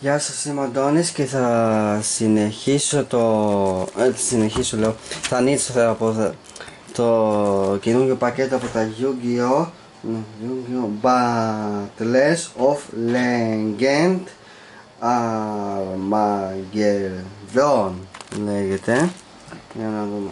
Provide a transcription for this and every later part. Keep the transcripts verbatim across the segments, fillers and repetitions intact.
Γεια σας, είμαι ο Αντώνης και θα συνεχίσω το... Ε, συνεχίσω λέω, θα ανοίξω θα πω, το καινούργιο πακέτο από τα Yu-Gi-Oh! Yu-Gi-Oh! Battles of Legend Armageddon λέγεται. Για να δούμε.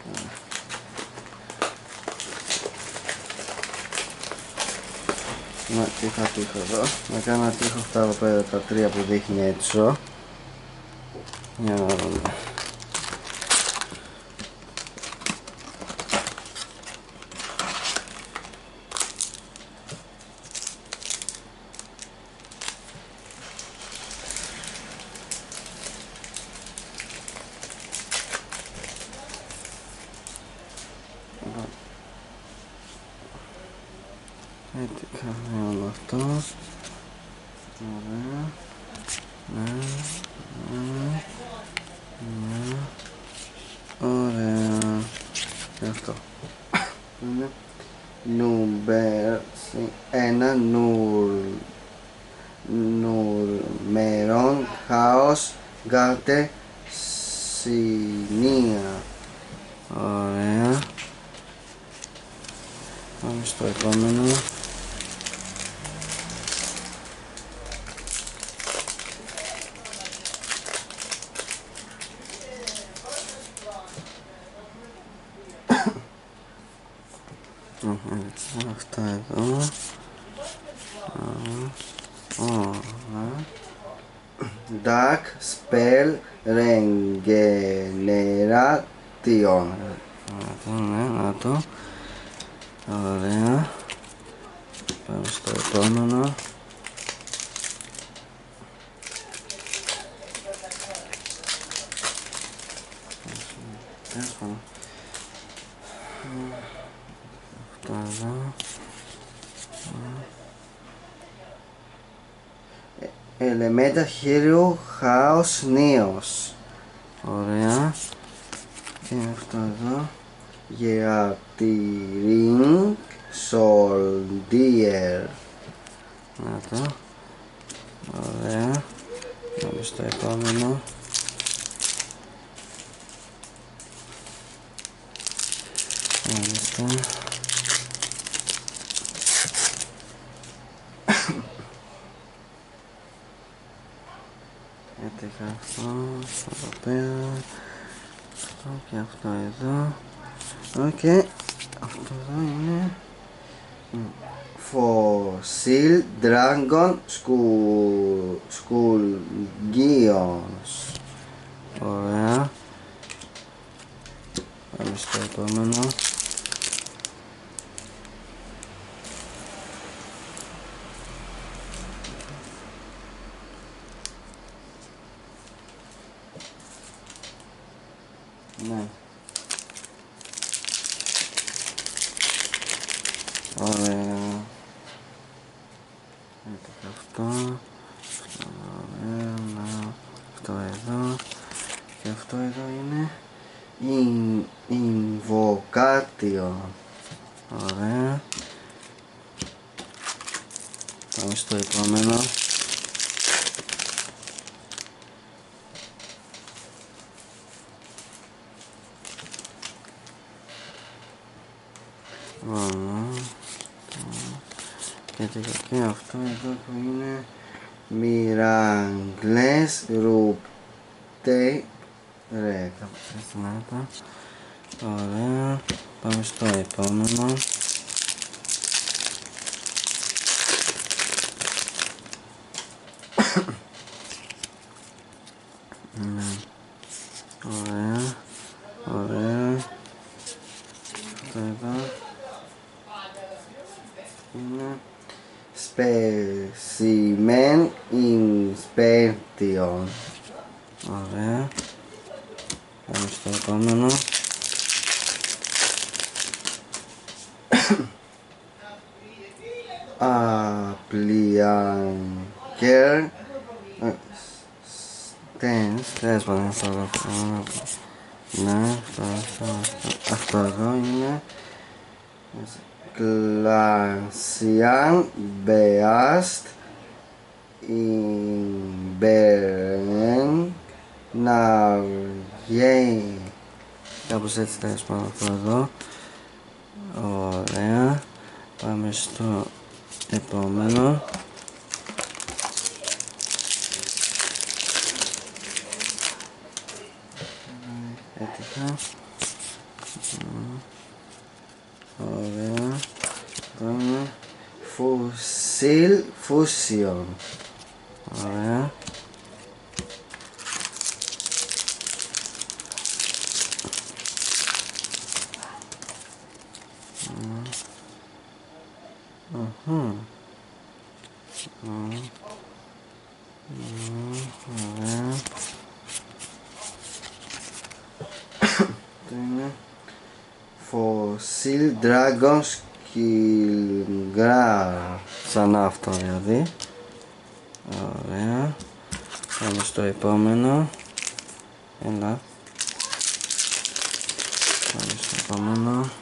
Να, τι θα τύχω εδώ, να κάνω να τύχω αυτά εδώ πέρα τα τρία που δείχνει έτσι. Για να δούμε. Έτσι κάνει όλο αυτό. Ωραία. Ναι, ναι, ναι. Ωραία. Και αυτό. Είναι νουμπέρ ένα νουρ νουρμερών χάος γκάτε συνία. Ωραία. Πάμε στο επόμενο. Αυτά εδώ. Ωραία. Dark Spell Regeneration. Ναι, να το. Ωραία. Πάμε στο επόμενο. Αυτό εδώ. Elemental Hero Chaos Neos. Ωραία. Και αυτό εδώ. Γεατρίνγκ Soldier. Να το. Ωραία. Πάμε στο επόμενο. Μάλιστα. Έτυχα αυτό, εδώ πέρα, αυτό και αυτό εδώ. Οκ, okay. Αυτό εδώ είναι Fossil Dragon Skulgions. Ωραία. Πάμε στο επόμενο. Ναι. Ωραία. Έτυχε αυτό. Αυτό ωραία. Να. Αυτό εδώ. Και αυτό εδώ είναι In, Invocation. Ωραία. Πάμε στο επόμενο. Και, και αυτό εδώ που είναι Μιραγκλές Ρουπτέ. Ρε, κάπου έτσι να το. Ωραία. Πάμε στο επόμενο. Ναι. Ωραία. Ωραία. Αυτό εδώ είναι Specimen Inspection. Ωραία. Πάμε στο επόμενο. Appliancer Stance. Τέλος πάντων αυτό εδώ. Ναι, αυτό, αυτό, αυτό. Αυτό εδώ είναι Glacian Beast Ιμπερεν να βγαίνει. Κάπως έτσι τέλος πάντων αυτό εδώ. Ωραία. Πάμε στο επόμενο. Έτυχα. Ωραία. Πάμε. Φουσίλ Fusion. Ωραία. Ωραία. Fossil Dragon Skillgrar. Ξανά αυτό δηλαδή. Ωραία. Πάμε στο επόμενο. Έλα. Πάμε στο επόμενο.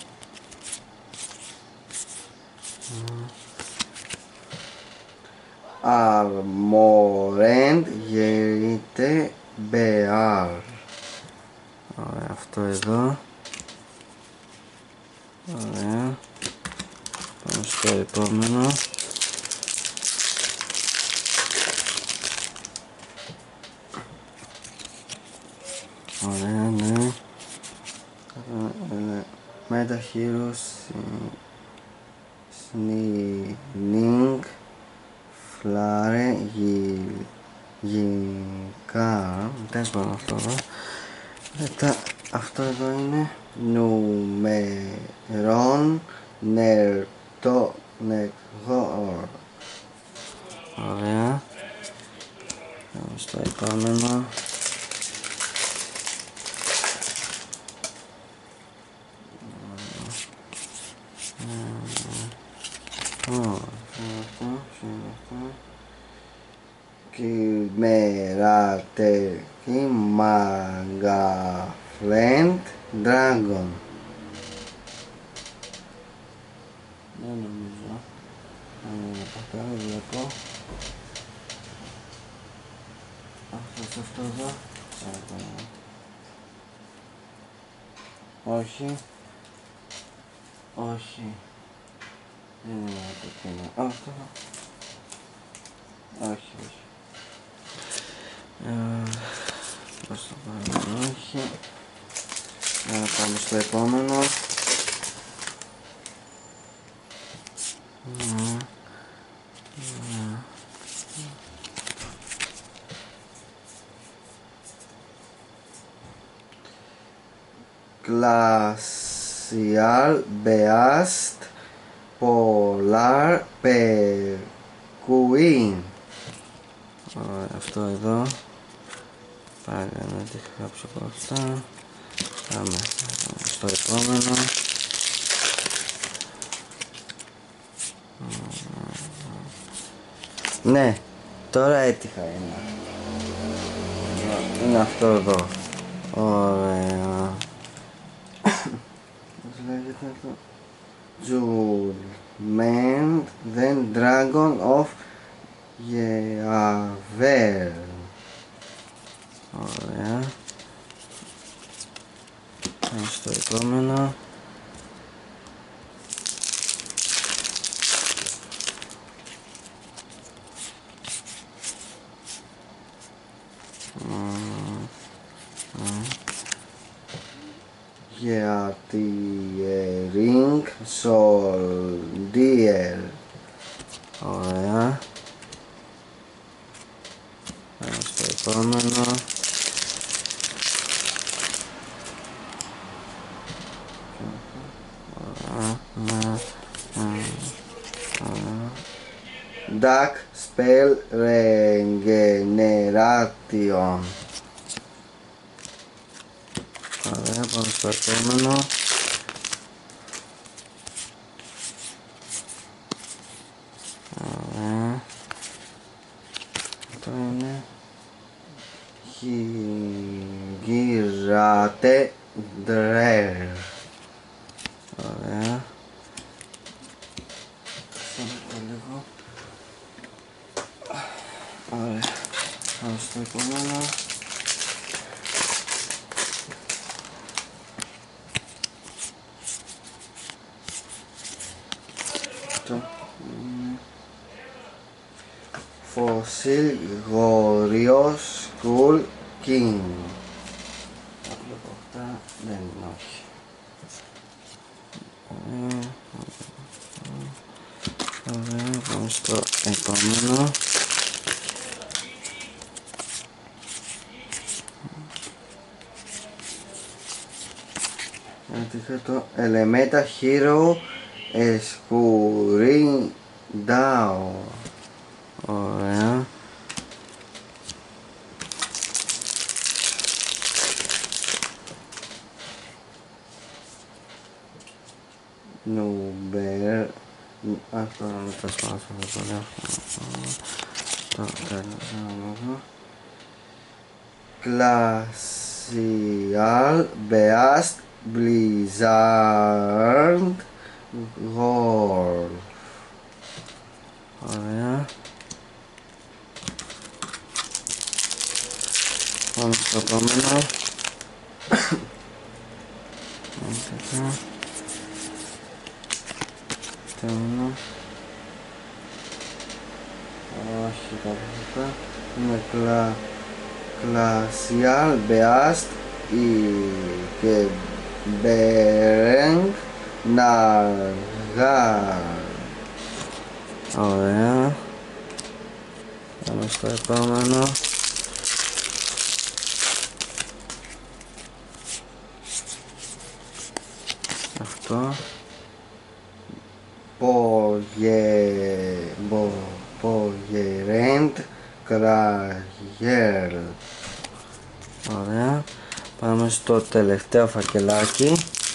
Αρμορέντ γερείται Μπεάρ. Ωραία, αυτό εδώ. Ωραία. Πάμε στο επόμενο. Ωραία, ναι. Meta Heroes Sneaking Flare Γυνικά. Τέλος πάντων αυτό εδώ. Μετά αυτό εδώ είναι Νουμερών Νερτό Νεκγόρ. Ωραία. Πάμε στο επόμενο. Κυμερατική Μαγκαφρέντ Dragon. Δεν νομίζω. Αυτό βλέπω. Αυτό αυτό εδώ. Όχι. Όχι. Δεν είναι αυτό που είναι. Αυτό. Όχι, όχι. Πώς το πάρουμε, όχι. Άρα πάμε στο επόμενο. Glacial Beast Polar Perqueen. Ωραία, αυτό εδώ. Πάλι να τη χάψω από αυτά. Πάμε στο επόμενο. Ναι, τώρα έτυχα ένα. Είναι αυτό εδώ. Ωραία. Πώς λέγεται αυτό? Judgment then Dragon of Yeaver. Ωραία. Πάμε στο επόμενο. Γιατί Ring Soldier. Ωραία. Πάμε στο επόμενο. Duck Spell Regeneration. Ωραία, πάμε στο επόμενο. Ωραία. Αυτό είναι Γυράτε Ντρέρ. Ωραία. Πάμε το λίγο. στο επόμενο. Το Fossil Γοριος School King. Από αυτά δεν είναι, όχι. Ωραία, πάμε στο επόμενο. Το Elemental Hero Escurindao. Ωραία. Νουμπερ. Αυτό να το σπάσω αυτό το λέω. Το τέλος. Glacial Beast Blizzard Golf. Ωραία. Πάμε στο επόμενο. Επόμενο. Όχι, κάποια. Είναι κλα... Glacial Beast και Bering Nagar. Ωραία. Πάμε στο επόμενο. Αυτό. Πογερέντ Κραγέρ. Ωραία. Πάμε στο τελευταίο φακελάκι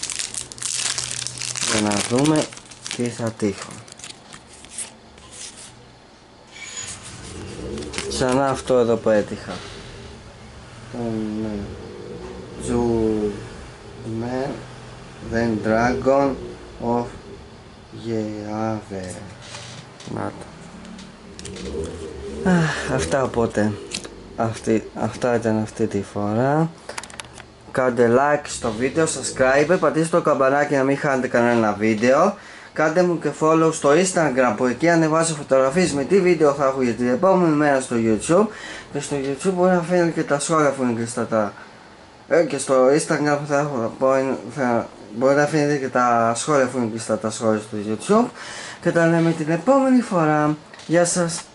για να δούμε τι θα τύχω. Ξανά αυτό εδώ που έτυχα. Τον Judgment the Dragon of Yeaver. Να το. Αυτά οπότε. Αυτή, αυτά ήταν αυτή τη φορά. Κάντε like στο βίντεο, subscribe, πατήστε το καμπανάκι να μην χάνετε κανένα βίντεο. Κάντε μου και follow στο Instagram που εκεί ανεβάζω φωτογραφίες με τι βίντεο θα έχω για την επόμενη μέρα στο YouTube. Και στο YouTube μπορεί να φαίνεται και τα σχόλια που είναι κλειστά τα... Ε, και στο Instagram που θα έχω, μπορεί, θα, μπορεί να φαίνεται και τα σχόλια που είναι κλειστά τα σχόλια στο YouTube. Και τα λέμε την επόμενη φορά. Γεια σας.